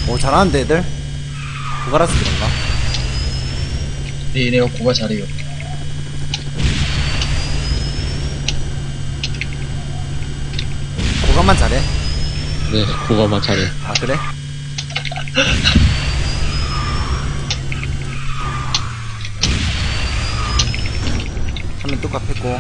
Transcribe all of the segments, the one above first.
오, 잘하는데, 애들? 고가라서 그런가? 네, 얘네가 고가 잘해요. 고가만 잘해? 네, 그거만 잘해. 아, 그래? 화면 똑같았고.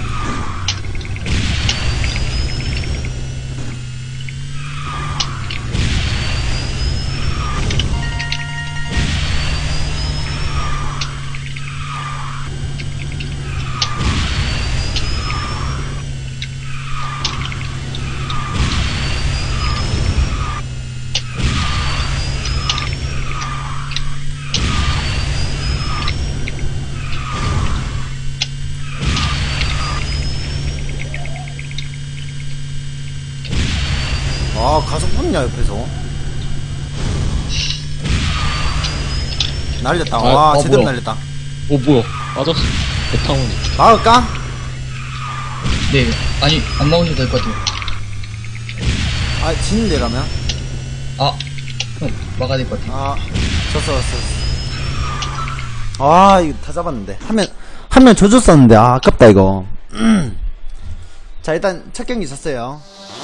아, 가속 붙냐, 옆에서. 날렸다. 아, 와, 제대로 뭐야. 날렸다. 뭐야. 맞았어. 배타운이. 막을까? 네, 아니, 안 나오셔도 될 것 같아요. 아, 지는데, 가면? 아, 형, 막아야 될 것 같아요. 아, 졌어. 아, 이거 다 잡았는데. 화면 져줬었는데, 아, 아깝다, 이거. 자, 일단, 첫 경기 졌어요.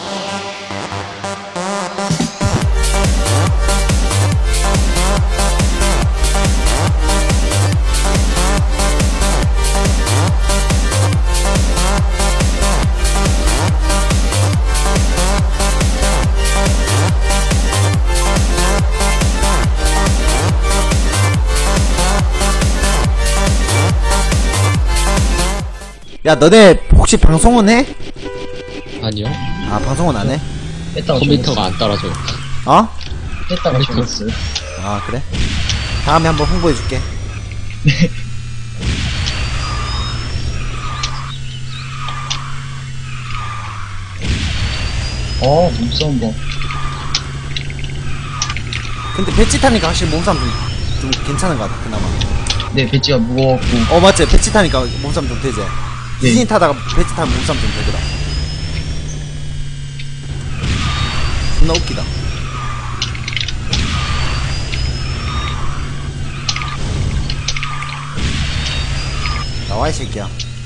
야, 너네 혹시 방송은 해? 아니요. 아, 방송은 안 해? 뺐다가 컴퓨터가 안 따라줘요. 어? 뺐다가 죽었어요. 아, 그래? 다음에 한번 홍보해줄게. 몸싸움 봐. 근데 배치 타니까 확실히 몸싸움 좀 괜찮은 것 같아, 그나마. 네, 배지가 무거웠고. 맞지? 배치 타니까 몸싸움 좀 되지? 네. 시즌 타다가 배치 타면 몸싸움 좀 되더라. 존나 웃기다. 나와, 이 새끼야.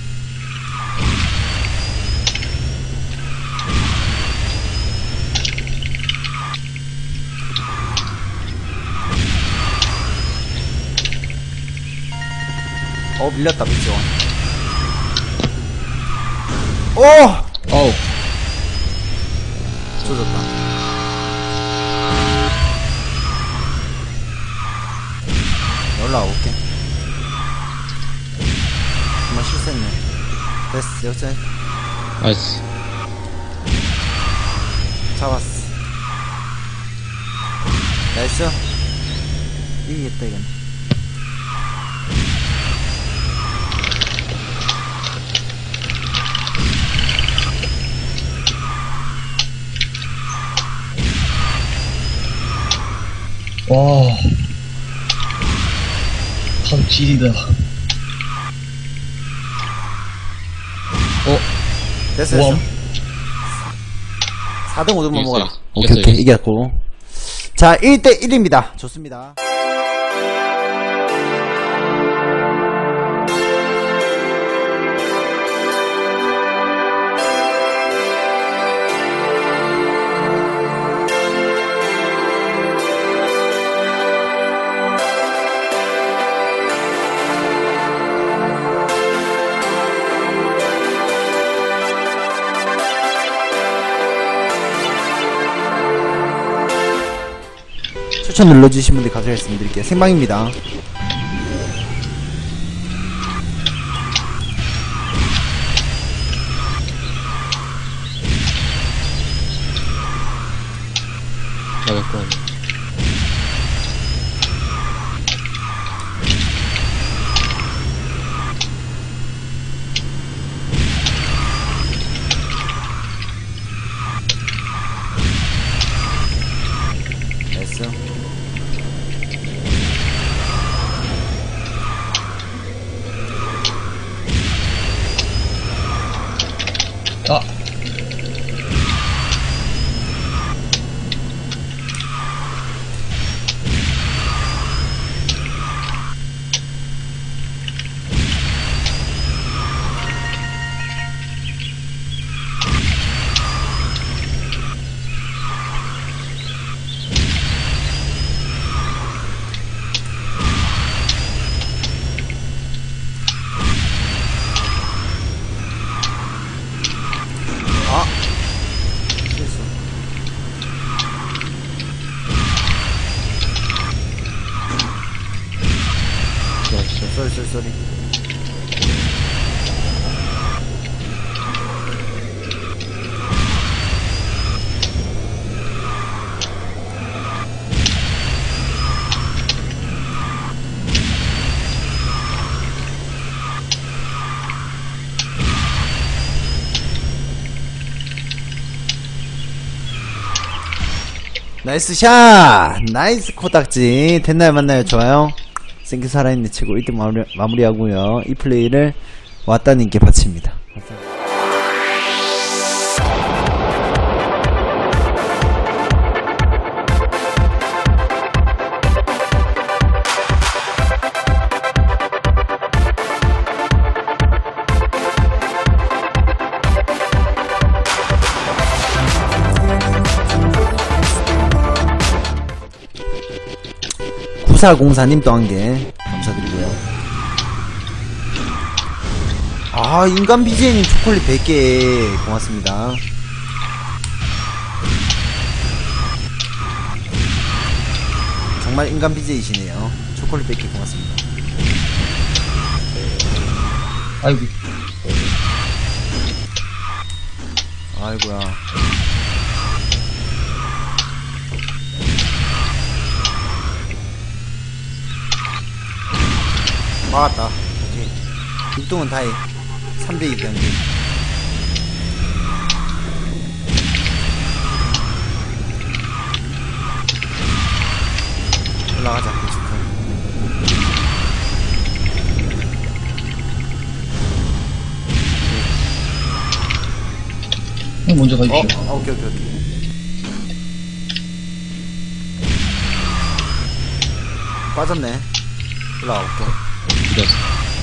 밀렸다, 배치 원. 어우. 조졌다. 올라올게. 정말 실수했네. 됐어, 여기서 나이스. 잡았어. 나이스. 이기겠다, 이건. 와. 참 지리다. 됐어, 우와. 됐어. 4등 5등만 이겼어요. 먹어라. 이겼어요, 오케이, 이겼고. 자, 1대1입니다. 좋습니다. 추천 눌러주신 분들 감사 말씀드릴게요. 생방입니다. 나겠군. 됐어. 아, 쏘리. 나이스 샷! 나이스 코딱지. 됐나요, 맞나요? 좋아요. 생기 살아있는 치고 1등 마무리하고요. 이 플레이를 왔다님께 바칩니다. 구사공사님 또 한 개 감사드리고요. 아, 인간 BJ님 초콜릿 100개 고맙습니다. 정말 인간 BJ이시네요. 초콜릿 100개 고맙습니다. 아이고. 아이고야. 막았다. 오케이. 육동은 다해. 3대2 경기. 올라가자. 형 먼저 가주시오. 오케이. 빠졌네. 올라가 볼게. 이겼어.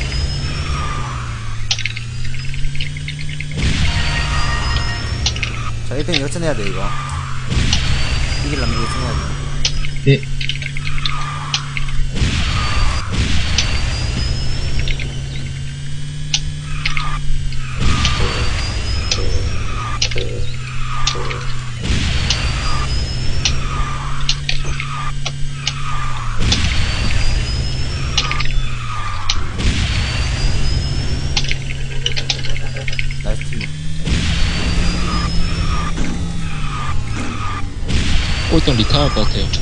자, 1등 역전해야 돼, 이거. 이기려면 역전해야 돼. 네. 나이스 팀. 꼴등 리타할 것 같아요.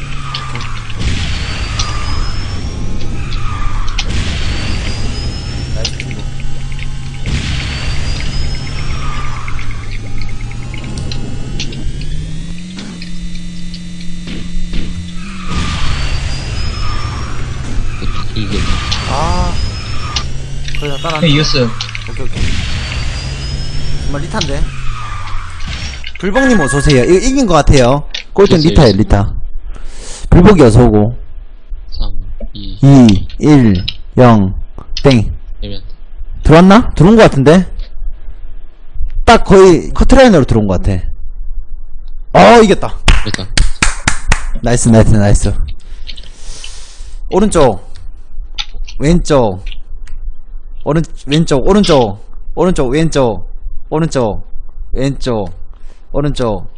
나이스 팀. 이게 아, 거의 다 형 따라한다. 이겼어요. 오케이. 정말 리타인데? 불복님 어서오세요. 이거 이긴 것 같아요. 꼴등 이겼어요, 리타에요, 리타. 불복이 어서오고. 3, 2, 2, 1, 0, 땡. 되면 들어왔나? 들어온 것 같은데? 딱 거의 커트라인으로 들어온 것 같아. 이겼다. 일단 나이스. 오른쪽, 왼쪽, 왼쪽, 오른쪽, 왼쪽, 오른쪽, 왼쪽, 오른쪽.